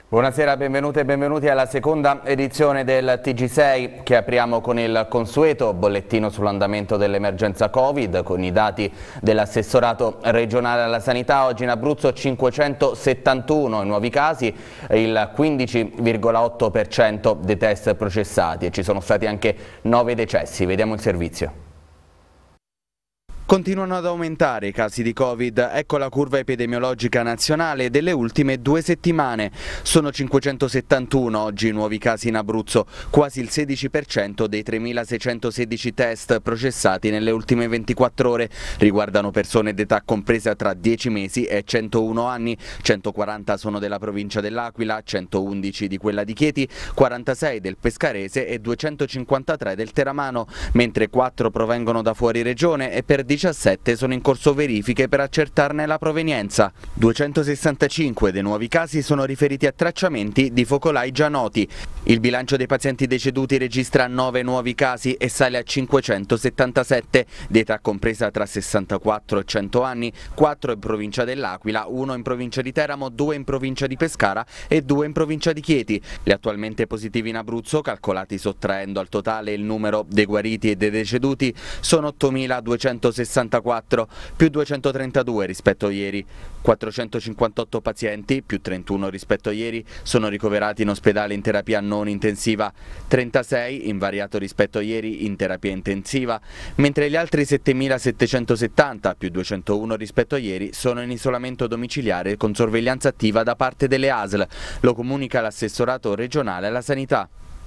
Buonasera, benvenute e benvenuti alla seconda edizione del TG6 che apriamo con il consueto bollettino sull'andamento dell'emergenza Covid con i dati dell'assessorato regionale alla sanità. Oggi in Abruzzo 571 nuovi casi, il 15,8% dei test processati e ci sono stati anche 9 decessi. Vediamo il servizio. Continuano ad aumentare i casi di Covid, ecco la curva epidemiologica nazionale delle ultime 2 settimane. Sono 571 oggi i nuovi casi in Abruzzo, quasi il 16% dei 3.616 test processati nelle ultime 24 ore. Riguardano persone d'età compresa tra 10 mesi e 101 anni, 140 sono della provincia dell'Aquila, 111 di quella di Chieti, 46 del Pescarese e 253 del Teramano, mentre 4 provengono da fuori regione e per 17 sono in corso verifiche per accertarne la provenienza. 265 dei nuovi casi sono riferiti a tracciamenti di focolai già noti. Il bilancio dei pazienti deceduti registra 9 nuovi casi e sale a 577, di età compresa tra 64 e 100 anni, 4 in provincia dell'Aquila, 1 in provincia di Teramo, 2 in provincia di Pescara e 2 in provincia di Chieti. Gli attualmente positivi in Abruzzo, calcolati sottraendo al totale il numero dei guariti e dei deceduti, sono 8.264, più 232 rispetto a ieri. 458 pazienti, più 31 rispetto a ieri, sono ricoverati in ospedale in terapia non intensiva, 36 invariato rispetto a ieri in terapia intensiva, mentre gli altri 7.770, più 201 rispetto a ieri, sono in isolamento domiciliare con sorveglianza attiva da parte delle ASL, lo comunica l'assessorato regionale alla sanità.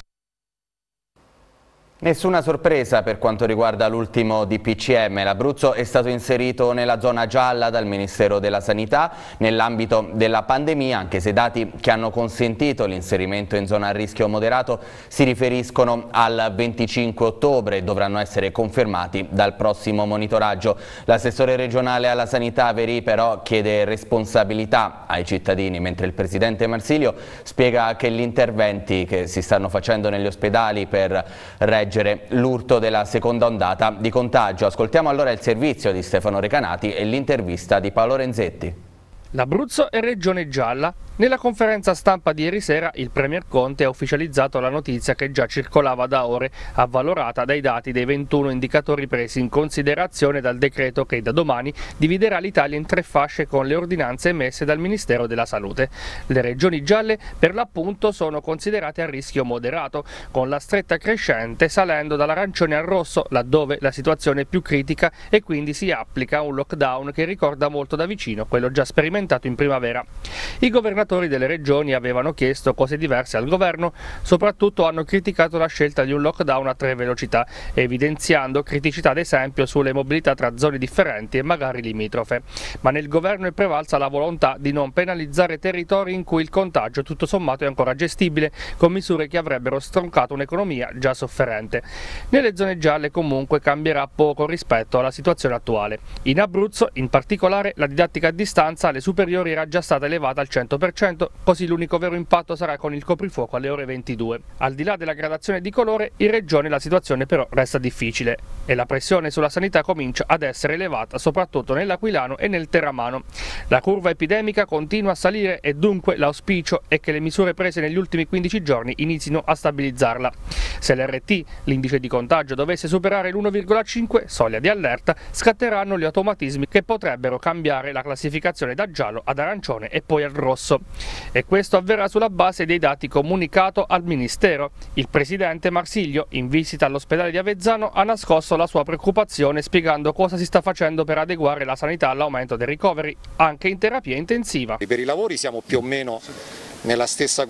Nessuna sorpresa per quanto riguarda l'ultimo DPCM, l'Abruzzo è stato inserito nella zona gialla dal Ministero della Sanità nell'ambito della pandemia, anche se i dati che hanno consentito l'inserimento in zona a rischio moderato si riferiscono al 25 ottobre e dovranno essere confermati dal prossimo monitoraggio. L'assessore regionale alla sanità Verì però chiede responsabilità ai cittadini, mentre il presidente Marsilio spiega che gli interventi che si stanno facendo negli ospedali per reggere l'urto della seconda ondata di contagio. Ascoltiamo allora il servizio di Stefano Recanati e l'intervista di Paolo Renzetti. L'Abruzzo è regione gialla. Nella conferenza stampa di ieri sera il Premier Conte ha ufficializzato la notizia che già circolava da ore, avvalorata dai dati dei 21 indicatori presi in considerazione dal decreto che da domani dividerà l'Italia in 3 fasce con le ordinanze emesse dal Ministero della Salute. Le regioni gialle per l'appunto sono considerate a rischio moderato, con la stretta crescente salendo dall'arancione al rosso, laddove la situazione è più critica e quindi si applica un lockdown che ricorda molto da vicino quello già sperimentato in primavera. I governatori delle regioni avevano chiesto cose diverse al governo, soprattutto hanno criticato la scelta di un lockdown a 3 velocità, evidenziando criticità ad esempio sulle mobilità tra zone differenti e magari limitrofe. Ma nel governo è prevalsa la volontà di non penalizzare territori in cui il contagio tutto sommato è ancora gestibile, con misure che avrebbero stroncato un'economia già sofferente. Nelle zone gialle comunque cambierà poco rispetto alla situazione attuale. In Abruzzo, in particolare, la didattica a distanza alle superiori era già stata elevata al 100%, così l'unico vero impatto sarà con il coprifuoco alle ore 22. Al di là della gradazione di colore, in regione la situazione però resta difficile e la pressione sulla sanità comincia ad essere elevata soprattutto nell'Aquilano e nel Teramano. La curva epidemica continua a salire e dunque l'auspicio è che le misure prese negli ultimi 15 giorni inizino a stabilizzarla. Se l'RT, l'indice di contagio, dovesse superare l'1,5, soglia di allerta, scatteranno gli automatismi che potrebbero cambiare la classificazione da giallo ad arancione e poi al rosso. E questo avverrà sulla base dei dati comunicato al Ministero. Il presidente Marsilio, in visita all'ospedale di Avezzano, ha nascosto la sua preoccupazione spiegando cosa si sta facendo per adeguare la sanità all'aumento dei ricoveri, anche in terapia intensiva. Per i lavori siamo più o meno nella stessa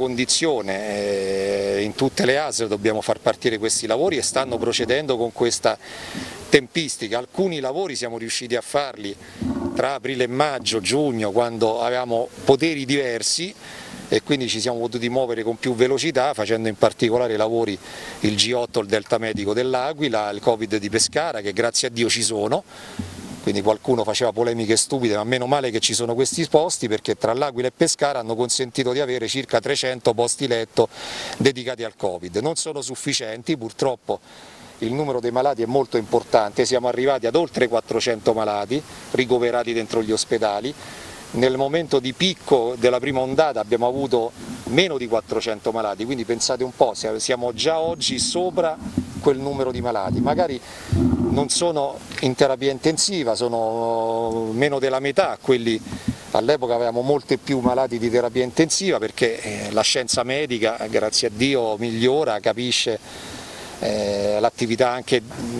condizione, in tutte le ASL dobbiamo far partire questi lavori e stanno procedendo con questa tempistica. Alcuni lavori siamo riusciti a farli tra aprile e maggio, giugno, quando avevamo poteri diversi e quindi ci siamo potuti muovere con più velocità, facendo in particolare lavori il G8, il Delta Medico dell'Aquila, il Covid di Pescara, che grazie a Dio ci sono. Quindi qualcuno faceva polemiche stupide, ma meno male che ci sono questi posti, perché tra l'Aquila e Pescara hanno consentito di avere circa 300 posti letto dedicati al Covid. Non sono sufficienti, purtroppo il numero dei malati è molto importante, siamo arrivati ad oltre 400 malati ricoverati dentro gli ospedali. Nel momento di picco della prima ondata abbiamo avuto meno di 400 malati, quindi pensate un po', siamo già oggi sopra quel numero di malati, magari non sono in terapia intensiva, sono meno della metà, quelli all'epoca avevamo molti più malati di terapia intensiva perché la scienza medica, grazie a Dio, migliora, capisce l'attività anche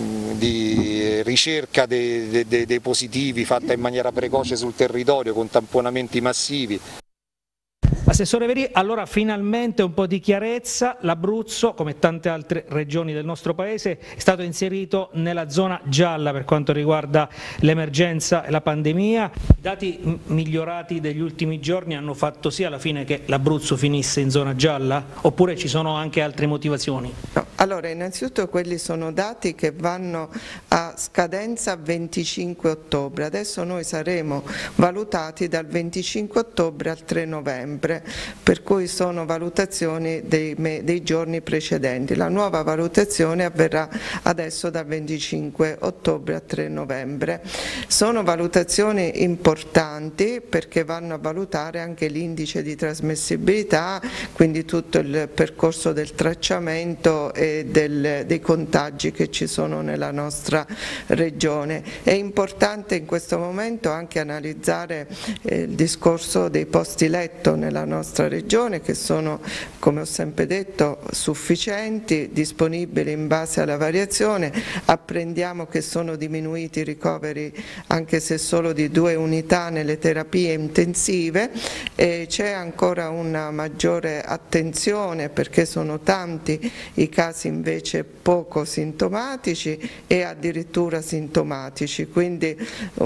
di ricerca dei positivi fatta in maniera precoce sul territorio con tamponamenti massivi. Assessore Verì, allora finalmente un po' di chiarezza, l'Abruzzo, come tante altre regioni del nostro Paese, è stato inserito nella zona gialla per quanto riguarda l'emergenza e la pandemia. I dati migliorati degli ultimi giorni hanno fatto sì alla fine che l'Abruzzo finisse in zona gialla, oppure ci sono anche altre motivazioni? No, allora innanzitutto quelli sono dati che vanno a scadenza 25 ottobre, adesso noi saremo valutati dal 25 ottobre al 3 novembre. Per cui sono valutazioni dei giorni precedenti. La nuova valutazione avverrà adesso dal 25 ottobre al 3 novembre. Sono valutazioni importanti perché vanno a valutare anche l'indice di trasmissibilità, quindi tutto il percorso del tracciamento e dei contagi che ci sono nella nostra regione. È importante in questo momento anche analizzare il discorso dei posti letto nella nostra regione, che sono, come ho sempre detto, sufficienti, disponibili in base alla variazione. Apprendiamo che sono diminuiti i ricoveri anche se solo di 2 unità nelle terapie intensive, e c'è ancora una maggiore attenzione perché sono tanti i casi invece poco sintomatici e addirittura sintomatici, quindi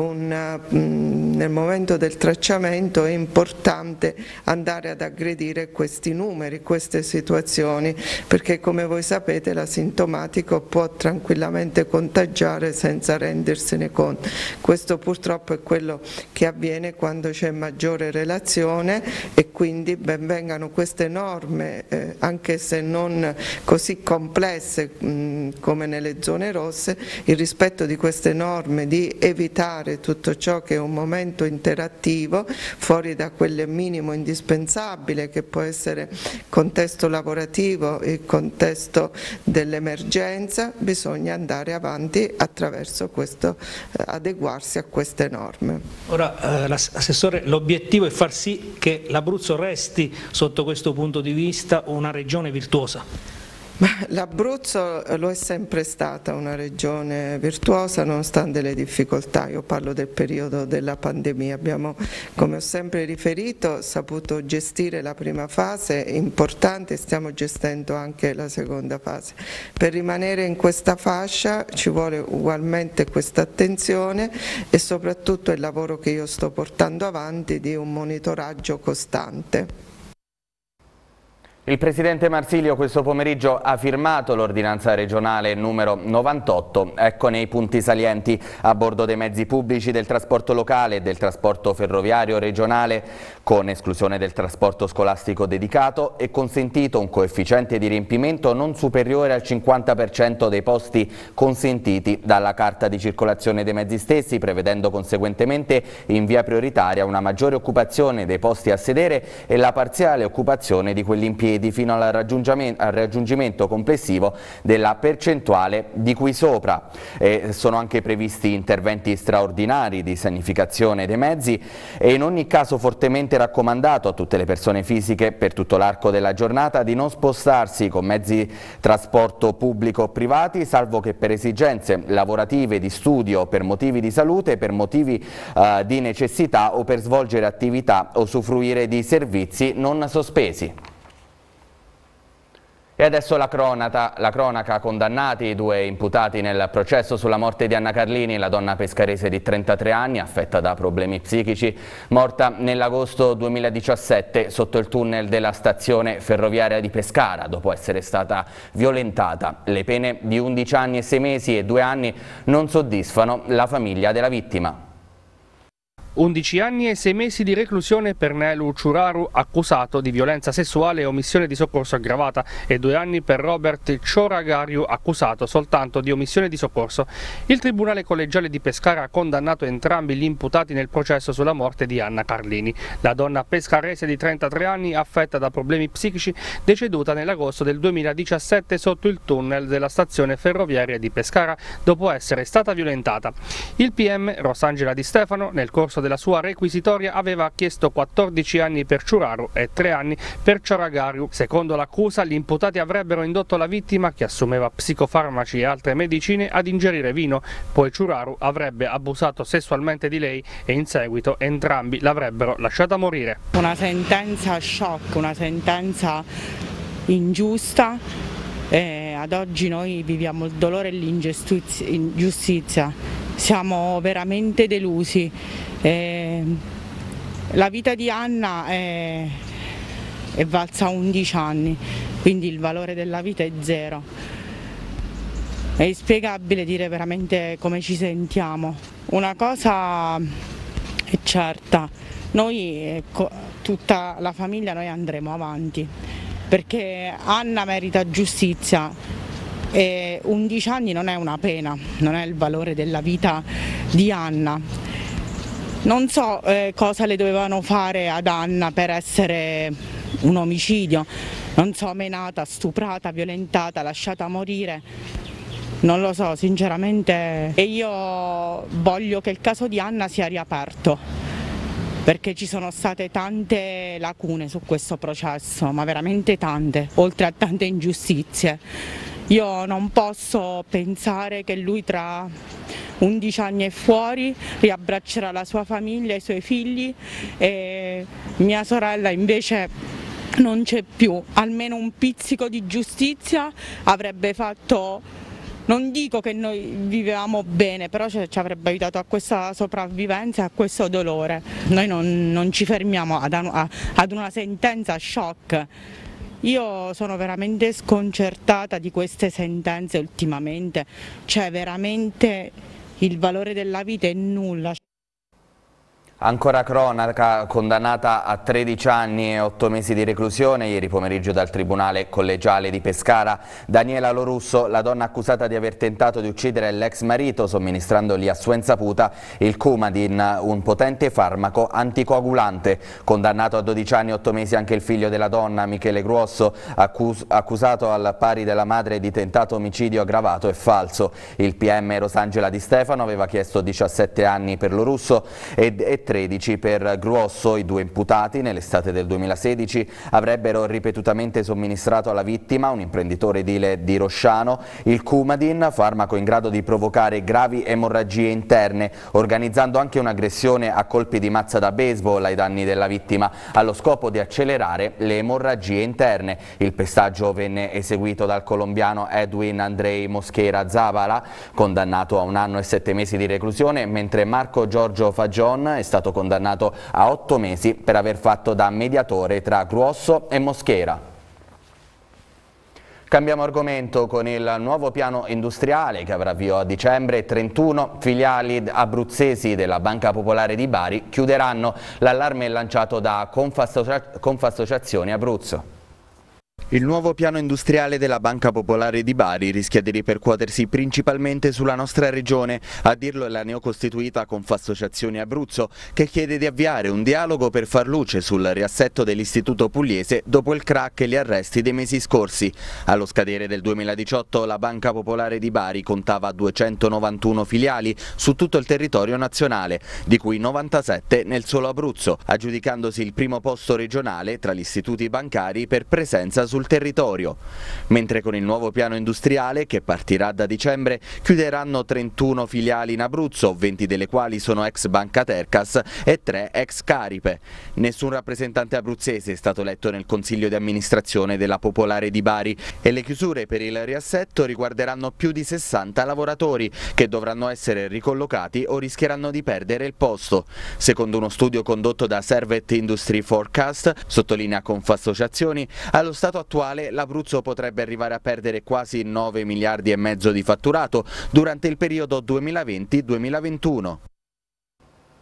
nel momento del tracciamento è importante andare ad aggredire questi numeri, queste situazioni, perché come voi sapete l'asintomatico può tranquillamente contagiare senza rendersene conto. Questo purtroppo è quello che avviene quando c'è maggiore relazione, e quindi ben vengano queste norme, anche se non così complesse come nelle zone rosse, il rispetto di queste norme, di evitare tutto ciò che è un momento interattivo fuori da quel minimo indispensabile che può essere contesto lavorativo, il contesto dell'emergenza. Bisogna andare avanti attraverso questo, adeguarsi a queste norme. Ora, Assessore, l'obiettivo è far sì che l'Abruzzo resti sotto questo punto di vista una regione virtuosa. L'Abruzzo lo è sempre stata una regione virtuosa nonostante le difficoltà. Io parlo del periodo della pandemia, abbiamo, come ho sempre riferito, saputo gestire la prima fase importante, stiamo gestendo anche la seconda fase. Per rimanere in questa fascia ci vuole ugualmente questa attenzione e soprattutto il lavoro che io sto portando avanti di un monitoraggio costante. Il Presidente Marsilio questo pomeriggio ha firmato l'ordinanza regionale numero 98, eccone i punti salienti: a bordo dei mezzi pubblici del trasporto locale e del trasporto ferroviario regionale, con esclusione del trasporto scolastico dedicato, è consentito un coefficiente di riempimento non superiore al 50% dei posti consentiti dalla carta di circolazione dei mezzi stessi, prevedendo conseguentemente in via prioritaria una maggiore occupazione dei posti a sedere e la parziale occupazione di quelli in piedi fino al raggiungimento complessivo della percentuale di cui sopra. Sono anche previsti interventi straordinari di sanificazione dei mezzi e in ogni caso fortemente raccomandato a tutte le persone fisiche per tutto l'arco della giornata di non spostarsi con mezzi trasporto pubblico o privati, salvo che per esigenze lavorative, di studio, per motivi di salute, per motivi di necessità o per svolgere attività o usufruire di servizi non sospesi. E adesso la cronaca: condannati i 2 imputati nel processo sulla morte di Anna Carlini, la donna pescarese di 33 anni, affetta da problemi psichici, morta nell'agosto 2017 sotto il tunnel della stazione ferroviaria di Pescara, dopo essere stata violentata. Le pene di 11 anni e 6 mesi e 2 anni non soddisfano la famiglia della vittima. 11 anni e 6 mesi di reclusione per Nelu Ciuraru, accusato di violenza sessuale e omissione di soccorso aggravata, e 2 anni per Robert Cioragariu, accusato soltanto di omissione di soccorso. Il Tribunale Collegiale di Pescara ha condannato entrambi gli imputati nel processo sulla morte di Anna Carlini. La donna pescarese di 33 anni, affetta da problemi psichici, deceduta nell'agosto del 2017 sotto il tunnel della stazione ferroviaria di Pescara dopo essere stata violentata. Il PM Rosangela Di Stefano, nel corso della sua requisitoria, aveva chiesto 14 anni per Ciuraru e 3 anni per Cioragariu. Secondo l'accusa, gli imputati avrebbero indotto la vittima, che assumeva psicofarmaci e altre medicine, ad ingerire vino, poi Ciuraru avrebbe abusato sessualmente di lei e in seguito entrambi l'avrebbero lasciata morire. Una sentenza shock, una sentenza ingiusta. Ad oggi noi viviamo il dolore e l'ingiustizia, siamo veramente delusi. La vita di Anna è valsa 11 anni, quindi il valore della vita è zero. È inspiegabile dire veramente come ci sentiamo. Una cosa è certa, noi, tutta la famiglia, noi andremo avanti, perché Anna merita giustizia e 11 anni non è una pena, non è il valore della vita di Anna. Non so cosa le dovevano fare ad Anna per essere un omicidio, non so, menata, stuprata, violentata, lasciata morire, non lo so sinceramente, e io voglio che il caso di Anna sia riaperto, perché ci sono state tante lacune su questo processo, ma veramente tante, oltre a tante ingiustizie. Io non posso pensare che lui tra 11 anni e fuori riabbraccerà la sua famiglia, i suoi figli, e mia sorella invece non c'è più. Almeno un pizzico di giustizia avrebbe fatto. Non dico che noi vivevamo bene, però ci avrebbe aiutato a questa sopravvivenza e a questo dolore. Noi non ci fermiamo ad una sentenza shock. Io sono veramente sconcertata di queste sentenze ultimamente, cioè veramente il valore della vita è nulla. Ancora cronaca, condannata a 13 anni e 8 mesi di reclusione ieri pomeriggio dal Tribunale Collegiale di Pescara Daniela Lorusso, la donna accusata di aver tentato di uccidere l'ex marito somministrandogli a sua insaputa il Coumadin, un potente farmaco anticoagulante. Condannato a 12 anni e 8 mesi anche il figlio della donna, Michele Gruosso, accusato al pari della madre di tentato omicidio aggravato e falso. Il PM Rosangela Di Stefano aveva chiesto 17 anni per Lorusso e 13 per Gruosso. I 2 imputati nell'estate del 2016 avrebbero ripetutamente somministrato alla vittima, un imprenditore edile di Rosciano, il Coumadin, farmaco in grado di provocare gravi emorragie interne, organizzando anche un'aggressione a colpi di mazza da baseball ai danni della vittima, allo scopo di accelerare le emorragie interne. Il pestaggio venne eseguito dal colombiano Edwin Andrei Mosquera Zavala, condannato a 1 anno e 7 mesi di reclusione, mentre Marco Giorgio Fagion è stato condannato a 8 mesi per aver fatto da mediatore tra Gruosso e Mosquera. Cambiamo argomento con il nuovo piano industriale che avrà avvio a dicembre. 31 filiali abruzzesi della Banca Popolare di Bari chiuderanno. L'allarme è lanciato da Confassociazioni Abruzzo. Il nuovo piano industriale della Banca Popolare di Bari rischia di ripercuotersi principalmente sulla nostra regione, a dirlo è la neocostituita Confassociazioni Abruzzo, che chiede di avviare un dialogo per far luce sul riassetto dell'Istituto Pugliese dopo il crack e gli arresti dei mesi scorsi. Allo scadere del 2018 la Banca Popolare di Bari contava 291 filiali su tutto il territorio nazionale, di cui 97 nel solo Abruzzo, aggiudicandosi il primo posto regionale tra gli istituti bancari per presenza sul territorio. Mentre con il nuovo piano industriale, che partirà da dicembre, chiuderanno 31 filiali in Abruzzo, 20 delle quali sono ex Banca Tercas e 3 ex Caripe. Nessun rappresentante abruzzese è stato eletto nel consiglio di amministrazione della Popolare di Bari e le chiusure per il riassetto riguarderanno più di 60 lavoratori che dovranno essere ricollocati o rischieranno di perdere il posto. Secondo uno studio condotto da Servet Industry Forecast, sottolinea Confassociazioni, allo stato attuale l'Abruzzo potrebbe arrivare a perdere quasi 9 miliardi e mezzo di fatturato durante il periodo 2020-2021.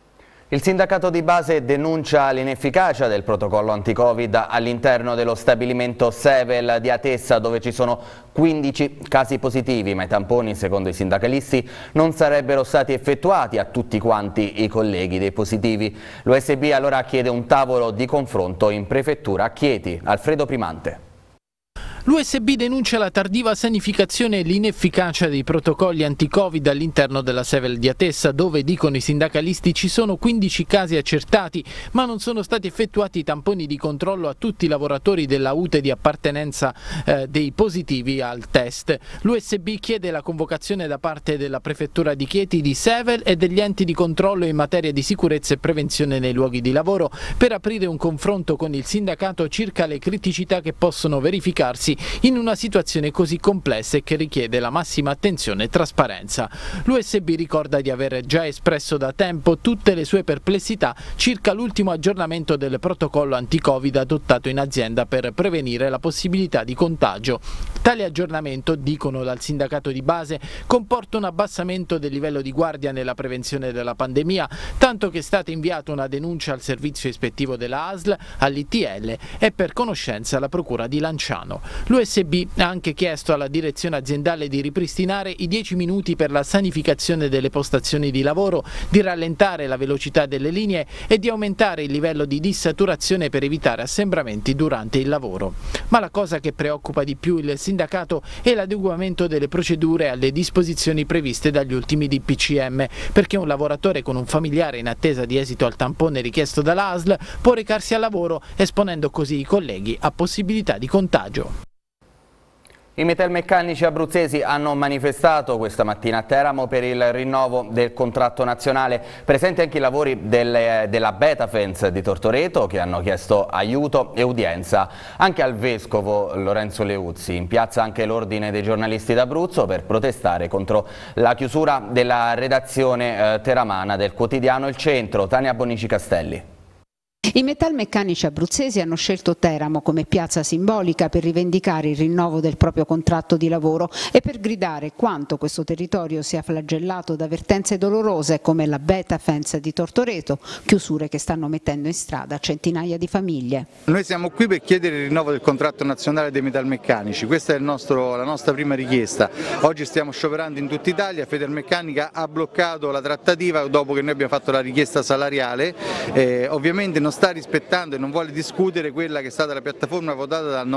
Il sindacato di base denuncia l'inefficacia del protocollo anti-Covid all'interno dello stabilimento Sevel di Atessa, dove ci sono 15 casi positivi, ma i tamponi, secondo i sindacalisti, non sarebbero stati effettuati a tutti quanti i colleghi dei positivi. L'USB allora chiede un tavolo di confronto in prefettura a Chieti. Alfredo Primante. L'USB denuncia la tardiva sanificazione e l'inefficacia dei protocolli anti-Covid all'interno della Sevel di Atessa, dove, dicono i sindacalisti, ci sono 15 casi accertati, ma non sono stati effettuati i tamponi di controllo a tutti i lavoratori della UTE di appartenenza dei positivi al test. L'USB chiede la convocazione da parte della prefettura di Chieti, di Sevel e degli enti di controllo in materia di sicurezza e prevenzione nei luoghi di lavoro per aprire un confronto con il sindacato circa le criticità che possono verificarsi in una situazione così complessa e che richiede la massima attenzione e trasparenza. L'USB ricorda di aver già espresso da tempo tutte le sue perplessità circa l'ultimo aggiornamento del protocollo anti-Covid adottato in azienda per prevenire la possibilità di contagio. Tale aggiornamento, dicono dal sindacato di base, comporta un abbassamento del livello di guardia nella prevenzione della pandemia, tanto che è stata inviata una denuncia al servizio ispettivo della ASL, all'ITL e per conoscenza alla procura di Lanciano. L'USB ha anche chiesto alla direzione aziendale di ripristinare i 10 minuti per la sanificazione delle postazioni di lavoro, di rallentare la velocità delle linee e di aumentare il livello di dissaturazione per evitare assembramenti durante il lavoro. Ma la cosa che preoccupa di più il sindacato è l'adeguamento delle procedure alle disposizioni previste dagli ultimi DPCM, perché un lavoratore con un familiare in attesa di esito al tampone richiesto dalla ASL può recarsi al lavoro, esponendo così i colleghi a possibilità di contagio. I metalmeccanici abruzzesi hanno manifestato questa mattina a Teramo per il rinnovo del contratto nazionale. Presenti anche i lavori della Betafence di Tortoreto, che hanno chiesto aiuto e udienza anche al vescovo Lorenzo Leuzzi. In piazza anche l'Ordine dei giornalisti d'Abruzzo per protestare contro la chiusura della redazione teramana del quotidiano Il Centro. Tania Bonici Castelli. I metalmeccanici abruzzesi hanno scelto Teramo come piazza simbolica per rivendicare il rinnovo del proprio contratto di lavoro e per gridare quanto questo territorio sia flagellato da vertenze dolorose come la Betafence di Tortoreto, chiusure che stanno mettendo in strada centinaia di famiglie. Noi siamo qui per chiedere il rinnovo del contratto nazionale dei metalmeccanici, questa è la nostra prima richiesta. Oggi stiamo scioperando in tutta Italia, Federmeccanica ha bloccato la trattativa dopo che noi abbiamo fatto la richiesta salariale, ovviamente non sta rispettando e non vuole discutere quella che è stata la piattaforma votata dal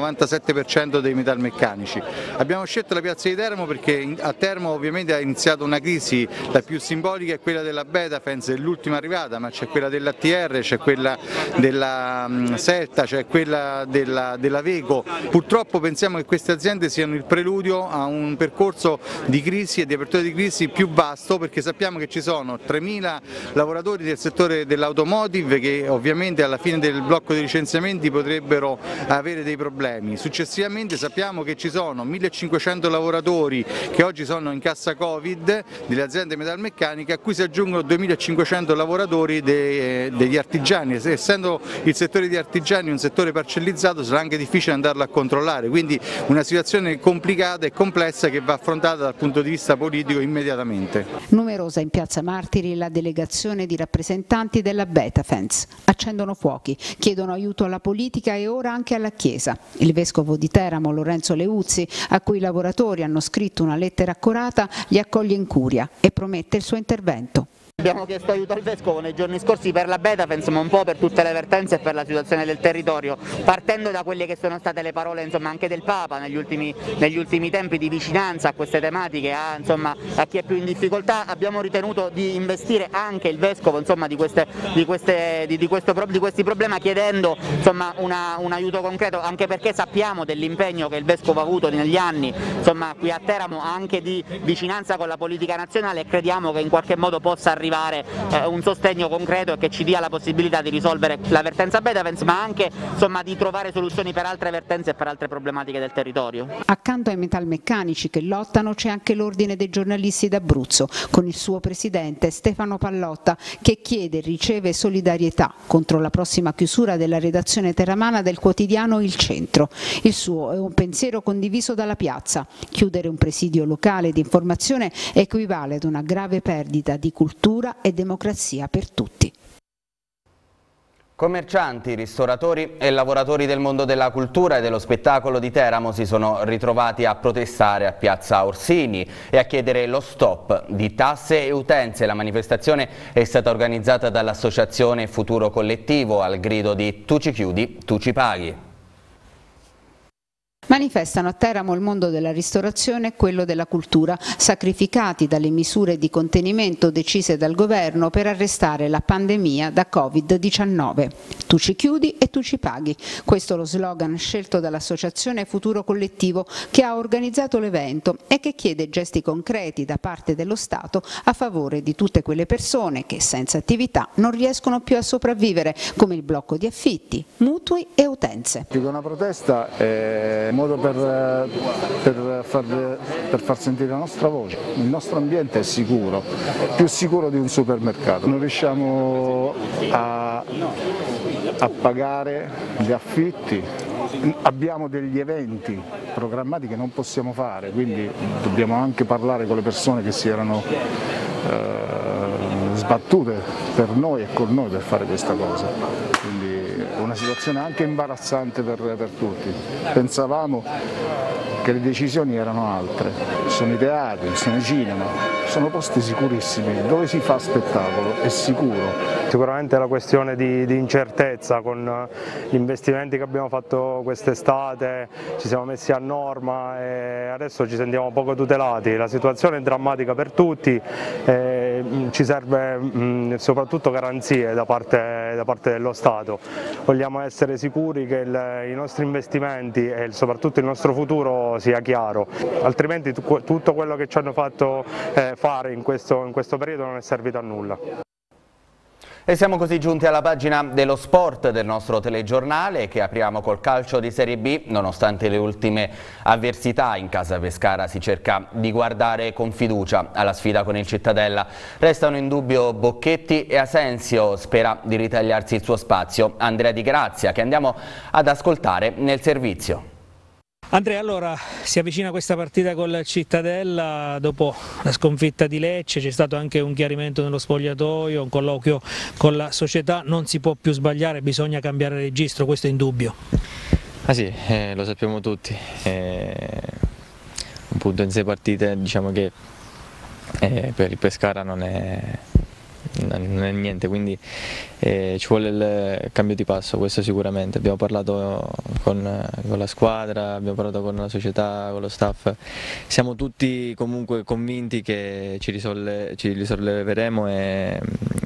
97% dei metalmeccanici. Abbiamo scelto la piazza di Teramo perché a Teramo ovviamente ha iniziato una crisi, la più simbolica è quella della Betafence, l'ultima arrivata, ma c'è quella dell'ATR, c'è quella della Selta, c'è quella della Veco. Purtroppo pensiamo che queste aziende siano il preludio a un percorso di crisi e di apertura di crisi più vasto, perché sappiamo che ci sono 3.000 lavoratori del settore dell'automotive che ovviamente alla fine del blocco dei licenziamenti potrebbero avere dei problemi. Successivamente sappiamo che ci sono 1.500 lavoratori che oggi sono in cassa Covid delle aziende metalmeccaniche, a cui si aggiungono 2.500 lavoratori degli artigiani. Essendo il settore di artigiani un settore parcellizzato sarà anche difficile andarlo a controllare, quindi una situazione complicata e complessa che va affrontata dal punto di vista politico immediatamente. Numerosa in piazza Martiri la delegazione di rappresentanti della Betafence. Accendono fuochi, chiedono aiuto alla politica e ora anche alla Chiesa. Il vescovo di Teramo, Lorenzo Leuzzi, a cui i lavoratori hanno scritto una lettera accorata, li accoglie in curia e promette il suo intervento. Abbiamo chiesto aiuto al Vescovo nei giorni scorsi per la Betafence, ma un po' per tutte le vertenze e per la situazione del territorio, partendo da quelle che sono state le parole anche del Papa negli ultimi tempi di vicinanza a queste tematiche, a chi è più in difficoltà. Abbiamo ritenuto di investire anche il Vescovo di questi problemi, chiedendo un aiuto concreto, anche perché sappiamo dell'impegno che il Vescovo ha avuto negli anni qui a Teramo, anche di vicinanza con la politica nazionale, e crediamo che in qualche modo possa arrivare un sostegno concreto e che ci dia la possibilità di risolvere la vertenza Betafence, ma anche di trovare soluzioni per altre vertenze e per altre problematiche del territorio. Accanto ai metalmeccanici che lottano c'è anche l'Ordine dei giornalisti d'Abruzzo, con il suo presidente Stefano Pallotta, che chiede e riceve solidarietà contro la prossima chiusura della redazione teramana del quotidiano Il Centro. Il suo è un pensiero condiviso dalla piazza. Chiudere un presidio locale di informazione equivale ad una grave perdita di cultura e democrazia per tutti. Commercianti, ristoratori e lavoratori del mondo della cultura e dello spettacolo di Teramo si sono ritrovati a protestare a Piazza Orsini e a chiedere lo stop di tasse e utenze. La manifestazione è stata organizzata dall'associazione Futuro Collettivo al grido di "Tu ci chiudi, tu ci paghi". Manifestano a Teramo il mondo della ristorazione e quello della cultura, sacrificati dalle misure di contenimento decise dal governo per arrestare la pandemia da Covid-19. Tu ci chiudi e tu ci paghi. Questo è lo slogan scelto dall'associazione Futuro Collettivo, che ha organizzato l'evento e che chiede gesti concreti da parte dello Stato a favore di tutte quelle persone che senza attività non riescono più a sopravvivere, come il blocco di affitti, mutui e utenze. Una protesta è un modo per far sentire la nostra voce. Il nostro ambiente è sicuro, più sicuro di un supermercato. Non riusciamo a pagare gli affitti, abbiamo degli eventi programmati che non possiamo fare, quindi dobbiamo anche parlare con le persone che si erano sbattute per noi e con noi per fare questa cosa. Quindi è una situazione anche imbarazzante per tutti. Pensavamo che le decisioni erano altre, sono i teatri, sono i cinema, sono posti sicurissimi, dove si fa spettacolo è sicuro. Sicuramente è la questione di incertezza, con gli investimenti che abbiamo fatto quest'estate ci siamo messi a norma e adesso ci sentiamo poco tutelati. La situazione è drammatica per tutti, ci serve soprattutto garanzie da parte dello Stato. Vogliamo essere sicuri che i nostri investimenti e soprattutto il nostro futuro sia chiaro, altrimenti tutto quello che ci hanno fatto fare in questo periodo non è servito a nulla. E siamo così giunti alla pagina dello sport del nostro telegiornale, che apriamo col calcio di Serie B. Nonostante le ultime avversità, in casa Pescara si cerca di guardare con fiducia alla sfida con il Cittadella. Restano in dubbio Bocchetti e Asensio spera di ritagliarsi il suo spazio. Andrea Di Grazia, che andiamo ad ascoltare nel servizio. Andrea, allora si avvicina questa partita col Cittadella dopo la sconfitta di Lecce, c'è stato anche un chiarimento nello spogliatoio, un colloquio con la società, non si può più sbagliare, bisogna cambiare registro, questo è indubbio. Ah sì, lo sappiamo tutti, un punto in 6 partite, diciamo che per il Pescara non è niente, quindi ci vuole il cambio di passo, questo sicuramente. Abbiamo parlato con la squadra, abbiamo parlato con la società, con lo staff, siamo tutti comunque convinti che ci risolleveremo e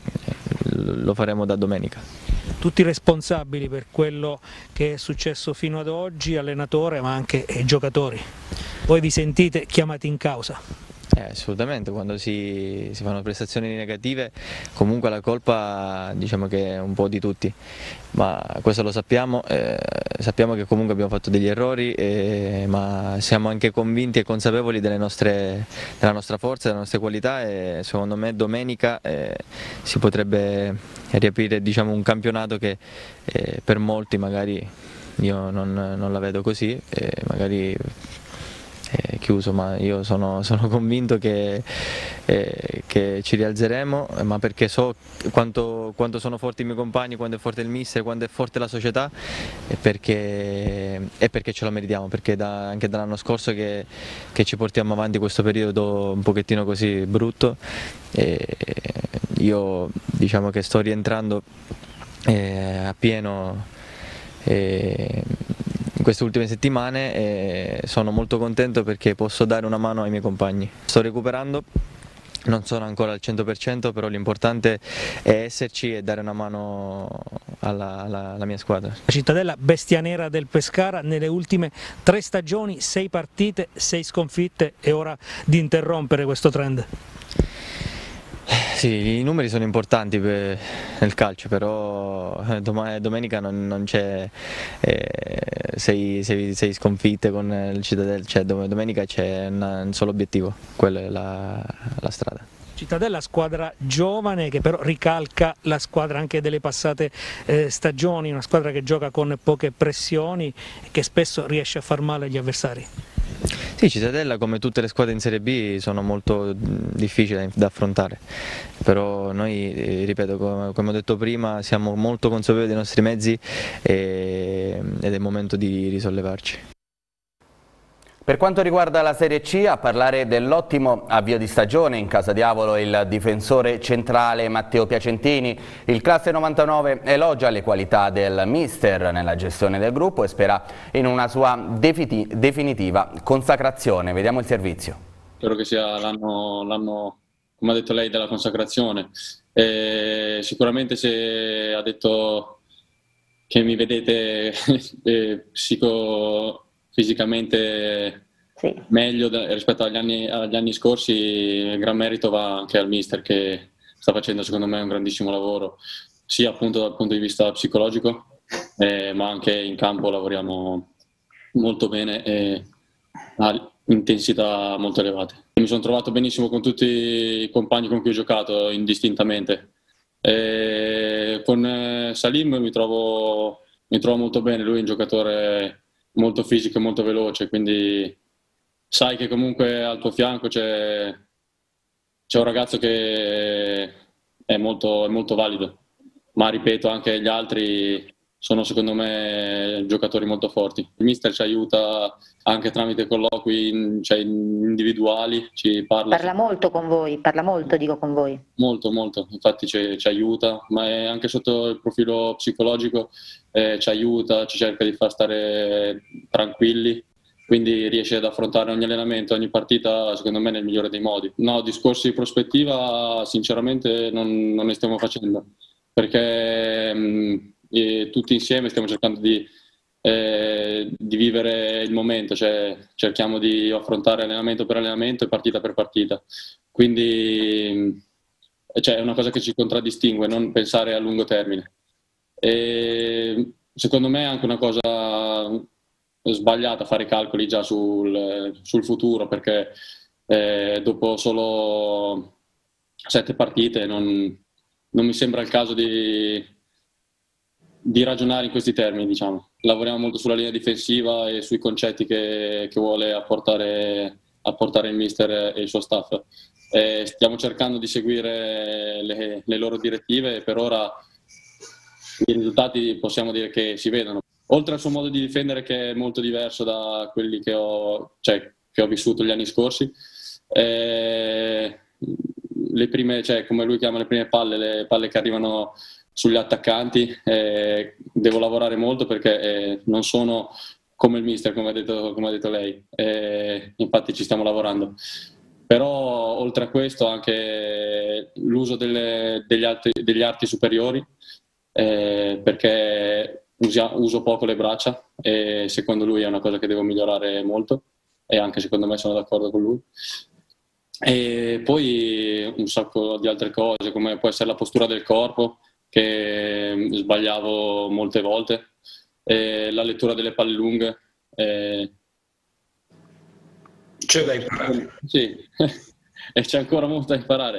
lo faremo da domenica. Tutti responsabili per quello che è successo fino ad oggi, allenatore ma anche giocatori. Voi vi sentite chiamati in causa? Assolutamente, quando si fanno prestazioni negative comunque la colpa diciamo che è un po' di tutti, ma questo lo sappiamo, sappiamo che comunque abbiamo fatto degli errori, ma siamo anche convinti e consapevoli della nostra forza, delle nostre qualità e secondo me domenica si potrebbe riaprire diciamo, un campionato che per molti magari io non la vedo così, magari chiuso, ma io sono convinto che ci rialzeremo, ma perché so quanto sono forti i miei compagni, quanto è forte il mister, quanto è forte la società e perché ce lo meritiamo, perché anche dall'anno scorso che ci portiamo avanti questo periodo un pochettino così brutto e io diciamo che sto rientrando a pieno in queste ultime settimane e sono molto contento perché posso dare una mano ai miei compagni. Sto recuperando, non sono ancora al 100%, però l'importante è esserci e dare una mano alla mia squadra. La Cittadella, bestia nera del Pescara, nelle ultime 3 stagioni, 6 partite, 6 sconfitte, è ora di interrompere questo trend. Sì, i numeri sono importanti nel calcio, però domenica non c'è 6 sconfitte con il Cittadella, cioè domenica c'è un solo obiettivo, quello è la strada. Cittadella, squadra giovane che però ricalca la squadra anche delle passate stagioni, una squadra che gioca con poche pressioni e che spesso riesce a far male agli avversari. Sì, Sì, Cittadella come tutte le squadre in Serie B sono molto difficili da affrontare, però noi, ripeto, come ho detto prima, siamo molto consapevoli dei nostri mezzi ed è il momento di risollevarci. Per quanto riguarda la Serie C, a parlare dell'ottimo avvio di stagione in Casa Diavolo il difensore centrale Matteo Piacentini. Il classe 99 elogia le qualità del mister nella gestione del gruppo e spera in una sua definitiva consacrazione. Vediamo il servizio. Spero che sia l'anno, come ha detto lei, della consacrazione. Sicuramente se ha detto che mi vedete fisicamente sì, meglio rispetto agli anni scorsi, gran merito va anche al mister, che sta facendo secondo me un grandissimo lavoro, sia appunto dal punto di vista psicologico, ma anche in campo lavoriamo molto bene e a intensità molto elevate. Mi sono trovato benissimo con tutti i compagni con cui ho giocato indistintamente. Con Salim mi trovo molto bene, lui è un giocatore molto fisico e molto veloce, quindi sai che comunque al tuo fianco c'è un ragazzo che è molto valido, ma ripeto, anche gli altri sono secondo me giocatori molto forti. Il mister ci aiuta anche tramite colloqui individuali, ci parla molto con voi, dico con voi. Molto, infatti ci aiuta, ma anche sotto il profilo psicologico ci aiuta, ci cerca di far stare tranquilli, quindi riesce ad affrontare ogni allenamento, ogni partita secondo me nel migliore dei modi. No, discorsi di prospettiva sinceramente non ne stiamo facendo, perché tutti insieme stiamo cercando di vivere il momento, cioè cerchiamo di affrontare allenamento per allenamento e partita per partita, quindi è una cosa che ci contraddistingue, non pensare a lungo termine. E secondo me è anche una cosa sbagliata fare calcoli già sul futuro, perché dopo solo 7 partite non mi sembra il caso di ragionare in questi termini, diciamo. Lavoriamo molto sulla linea difensiva e sui concetti che vuole apportare il mister e il suo staff. Stiamo cercando di seguire le loro direttive e per ora i risultati possiamo dire che si vedono. Oltre al suo modo di difendere, che è molto diverso da quelli che ho vissuto gli anni scorsi, le prime, come lui chiama le prime palle, le palle che arrivano sugli attaccanti, devo lavorare molto perché non sono come il mister, come ha detto lei, infatti ci stiamo lavorando. Però oltre a questo anche l'uso degli arti superiori, perché uso poco le braccia e secondo lui è una cosa che devo migliorare molto e anche secondo me sono d'accordo con lui. E poi un sacco di altre cose, come può essere la postura del corpo, che sbagliavo molte volte, la lettura delle palle lunghe. C'è da imparare. Sì, e c'è ancora molto da imparare.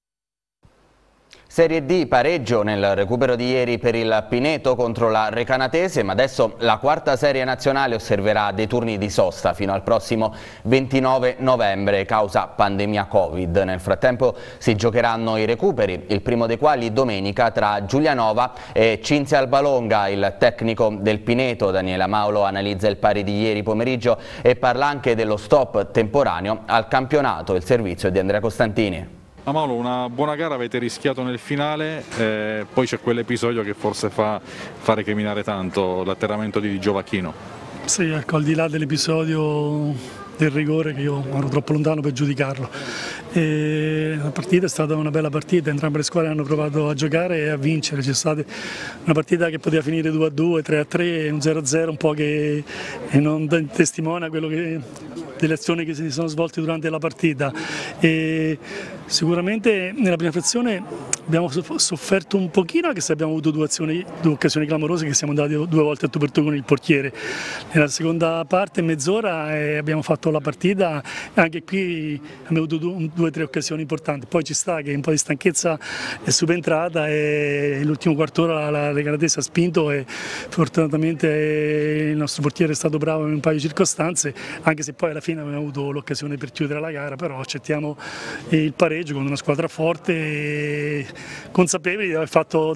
Serie D, pareggio nel recupero di ieri per il Pineto contro la Recanatese, ma adesso la quarta serie nazionale osserverà dei turni di sosta fino al prossimo 29 novembre causa pandemia Covid. Nel frattempo si giocheranno i recuperi, il primo dei quali domenica tra Giulianova e Cinzia Albalonga. Il tecnico del Pineto, Daniele Amaulo, analizza il pari di ieri pomeriggio e parla anche dello stop temporaneo al campionato. Il servizio è di Andrea Costantini. Amaulo, una buona gara avete rischiato nel finale, poi c'è quell'episodio che forse fa recriminare tanto, l'atterramento di Giovacchino. Sì, ecco, al di là dell'episodio del rigore, che io ero troppo lontano per giudicarlo. La partita è stata una bella partita, entrambe le squadre hanno provato a giocare e a vincere, c'è stata una partita che poteva finire 2-2, 3-3, un 0-0 un po' che non testimonia quello delle azioni che si sono svolte durante la partita. Sicuramente nella prima frazione abbiamo sofferto un pochino, anche se abbiamo avuto due occasioni clamorose che siamo andati 2 volte a tu per tu con il portiere. Nella seconda parte, mezz'ora, abbiamo fatto la partita, anche qui abbiamo avuto 2 o 3 occasioni importanti. Poi ci sta che un po' di stanchezza è subentrata e l'ultimo quarto d'ora la Regalatese ha spinto e fortunatamente il nostro portiere è stato bravo in un paio di circostanze, anche se poi alla fine abbiamo avuto l'occasione per chiudere la gara, però accettiamo il pareggio con una squadra forte e consapevoli di aver fatto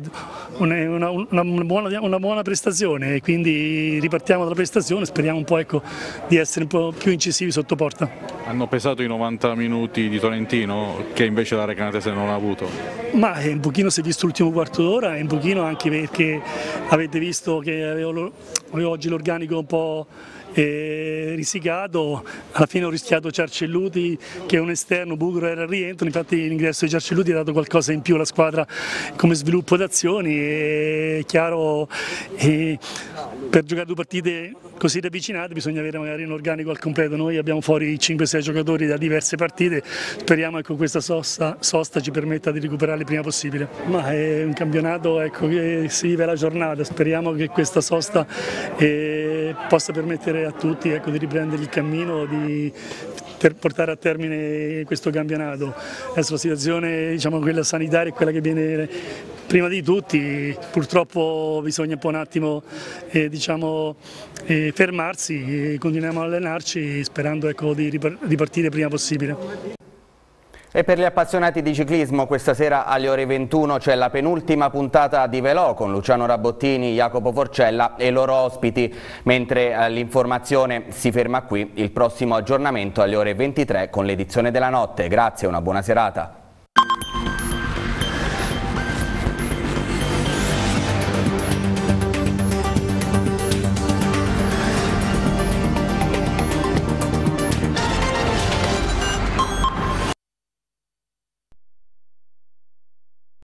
una buona prestazione, e quindi ripartiamo dalla prestazione, speriamo un po', di essere un po' più incisivi sotto porta. Hanno pesato i 90 minuti di Tolentino che invece la Recanatese non ha avuto? Ma un pochino si è visto l'ultimo quarto d'ora e un pochino anche perché avete visto che avevo oggi l'organico un po' risicato, alla fine ho rischiato Ciarcelluti che è un esterno, Bugro era al rientro, infatti l'ingresso di Ciarcelluti ha dato qualcosa in più alla squadra come sviluppo d'azioni, è chiaro, per giocare 2 partite così ravvicinate bisogna avere magari un organico al completo, noi abbiamo fuori 5-6 giocatori da diverse partite, speriamo che questa sosta ci permetta di recuperare il prima possibile. Ma è un campionato che si vive la giornata, speriamo che questa sosta possa permettere a tutti di riprendere il cammino per portare a termine questo campionato. Adesso la situazione, quella sanitaria è quella che viene prima di tutti, purtroppo bisogna un attimo fermarsi e continuiamo ad allenarci sperando di ripartire prima possibile. E per gli appassionati di ciclismo questa sera alle ore 21 c'è la penultima puntata di Velò con Luciano Rabottini, Jacopo Forcella e i loro ospiti, mentre l'informazione si ferma qui. Il prossimo aggiornamento alle ore 23 con l'edizione della notte. Grazie e una buona serata.